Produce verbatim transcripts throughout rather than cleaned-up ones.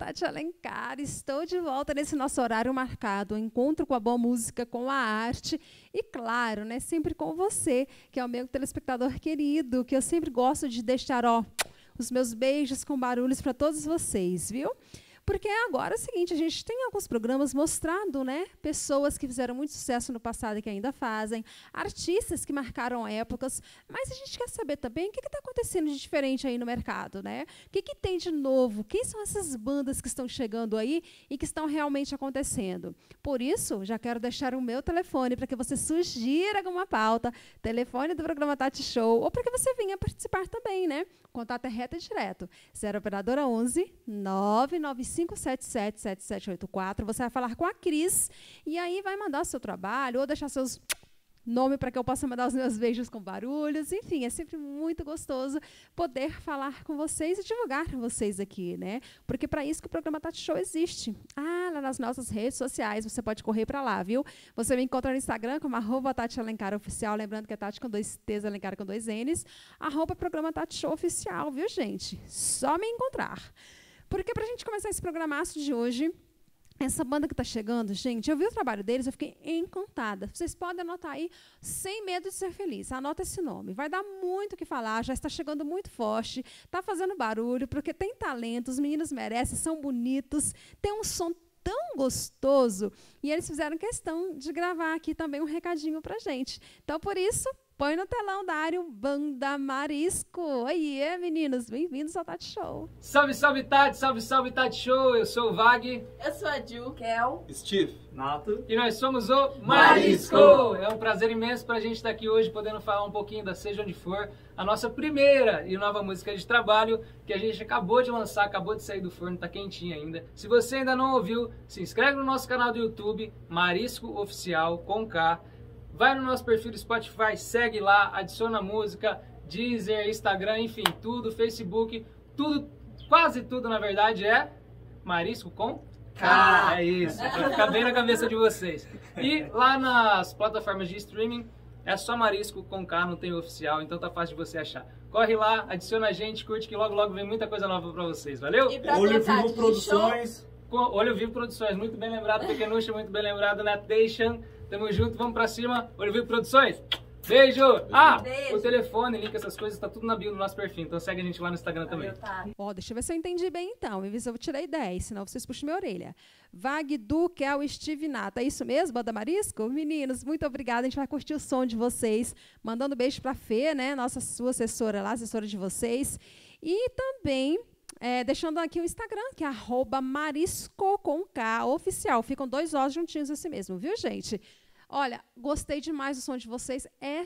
Tati Alencar, estou de volta nesse nosso horário marcado, o encontro com a boa música, com a arte e, claro, né, sempre com você, que é o meu telespectador querido, que eu sempre gosto de deixar, ó, os meus beijos com barulhos para todos vocês, viu? Porque agora é o seguinte, a gente tem alguns programas mostrando, né, pessoas que fizeram muito sucesso no passado e que ainda fazem, artistas que marcaram épocas, mas a gente quer saber também o que está acontecendo de diferente aí no mercado, né? O que, que tem de novo? Quem são essas bandas que estão chegando aí e que estão realmente acontecendo? Por isso, já quero deixar o meu telefone para que você sugira alguma pauta, telefone do programa Tati Show, ou para que você venha participar também, né? O contato é reto e direto, zero operadora onze, nove nove cinco sete sete sete sete oito quatro. Você vai falar com a Cris e aí vai mandar o seu trabalho ou deixar seus nome para que eu possa mandar os meus beijos com barulhos. Enfim, é sempre muito gostoso poder falar com vocês e divulgar vocês aqui, né? Porque para isso que o programa Tati Show existe. Ah, lá nas nossas redes sociais, você pode correr para lá, viu? Você me encontra no Instagram como arroba Tati Alencar Oficial, lembrando que é Tati com dois T's, Alencar com dois N's, arroba programa Tati Show Oficial, viu, gente? Só me encontrar. Porque para a gente começar esse programaço de hoje, essa banda que está chegando, gente, eu vi o trabalho deles, eu fiquei encantada. Vocês podem anotar aí, Sem Medo de Ser Feliz. Anota esse nome. Vai dar muito o que falar, já está chegando muito forte, está fazendo barulho, porque tem talento, os meninos merecem, são bonitos, tem um som tão gostoso. E eles fizeram questão de gravar aqui também um recadinho para a gente. Então, por isso, põe no telão, Dário, Banda Marisco. Oiê, meninos, bem-vindos ao Tati Show. Salve, salve, Tati, salve, salve, Tati Show. Eu sou o Vag. Eu sou a Ju. Kel. Steve. Nato. E nós somos o Marisco. Marisco. É um prazer imenso pra gente estar aqui hoje, podendo falar um pouquinho da Seja Onde For, a nossa primeira e nova música de trabalho, que a gente acabou de lançar, acabou de sair do forno, tá quentinha ainda. Se você ainda não ouviu, se inscreve no nosso canal do YouTube, Marisco Oficial, com K. Vai no nosso perfil do Spotify, segue lá, adiciona música, Deezer, Instagram, enfim, tudo, Facebook, tudo, quase tudo, na verdade, é Marisco com K. É isso, pra ficar bem na cabeça de vocês. E lá nas plataformas de streaming, é só Marisco com K, não tem oficial, então tá fácil de você achar. Corre lá, adiciona a gente, curte que logo logo vem muita coisa nova pra vocês, valeu? E pra Olho Tati Vivo Produções. Com Olho Vivo Produções, muito bem lembrado, Pequenucha, muito bem lembrado, Natation. Tamo junto, vamos pra cima. Olho Vivo Produções. Beijo! Ah, Beijo. o telefone, link, essas coisas, tá tudo na bio do nosso perfil. Então segue a gente lá no Instagram também. Ó, deixa eu ver se eu entendi bem, então. Me avisa, eu vou tirar dez, senão vocês puxam minha orelha. Vag, Du, Kel, Steve, Nata. É isso mesmo, Banda Marisco? Meninos, muito obrigada. A gente vai curtir o som de vocês. Mandando beijo pra Fê, né? Nossa sua assessora lá, assessora de vocês. E também... É, deixando aqui o Instagram, que é arroba Marisco com K, oficial. Ficam dois Os juntinhos assim mesmo, viu, gente? Olha, gostei demais do som de vocês. É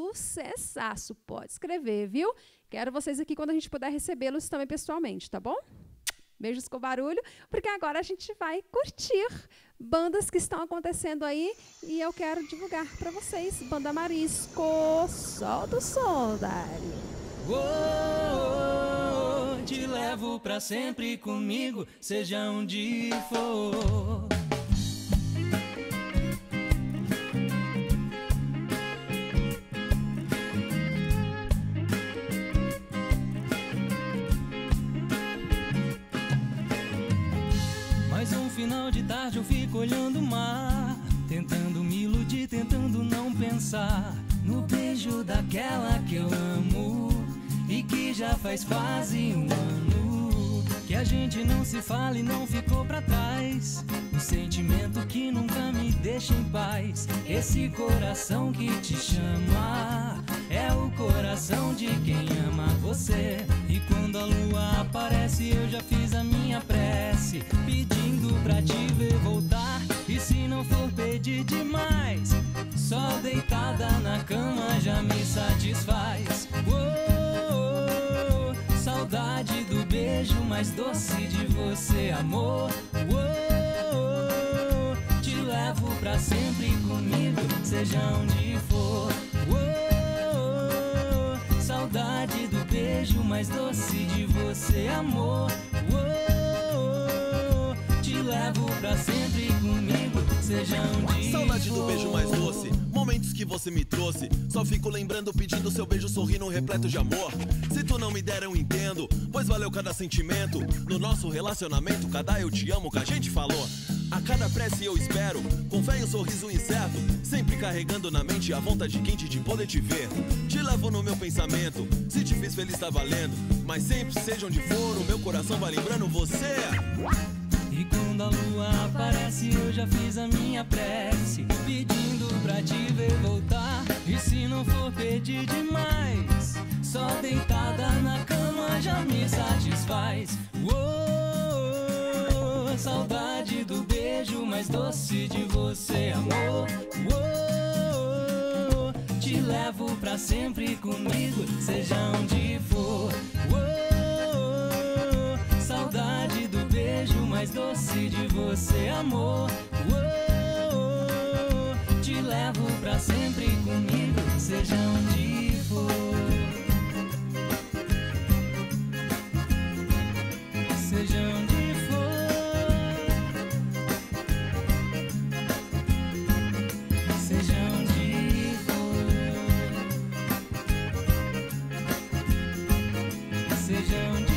sucessaço. Pode escrever, viu? Quero vocês aqui quando a gente puder recebê-los também pessoalmente, tá bom? Beijos com barulho, porque agora a gente vai curtir bandas que estão acontecendo aí e eu quero divulgar para vocês. Banda Marisco, solta o som, Dário. Oh, te levo pra sempre comigo, seja onde for. Mais um final de tarde eu fico olhando o mar, tentando me iludir, tentando não pensar no beijo daquela que eu amo e que já faz quase um ano que a gente não se fala e não ficou pra trás. Um sentimento que nunca me deixa em paz. Esse coração que te chama é o coração de quem ama você. E quando a lua aparece eu já fiz a minha prece, pedindo pra te ver voltar. E se não for pedir demais, só deitada na cama já me satisfaz. Oh, saudade do beijo mais doce de você, amor. Oh, te levo pra sempre comigo, seja onde for. Oh, saudade do beijo mais doce de você, amor. Oh, te levo pra sempre comigo, seja onde for. Saudade do beijo mais doce, momento momentos que você me trouxe. Só fico lembrando, pedindo seu beijo, sorrindo repleto de amor. Se tu não me der, eu entendo, pois valeu cada sentimento. No nosso relacionamento, cada eu te amo que a gente falou. A cada prece eu espero, com fé e um sorriso incerto, sempre carregando na mente a vontade quente de poder te ver. Te levo no meu pensamento, se te fiz feliz tá valendo. Mas sempre, seja onde for, o meu coração vai lembrando você. E quando a lua aparece, eu já fiz a minha prece, pedindo pra te ver voltar. E se não for pedir demais, só deitada na cama já me satisfaz. Uou, saudade do beijo mais doce de você, amor. Uou, te levo pra sempre comigo, seja onde for. Uou, saudade do beijo mais doce de você, amor. Uou, te levo pra sempre comigo, seja onde for. Seja onde for. Seja onde for. Seja onde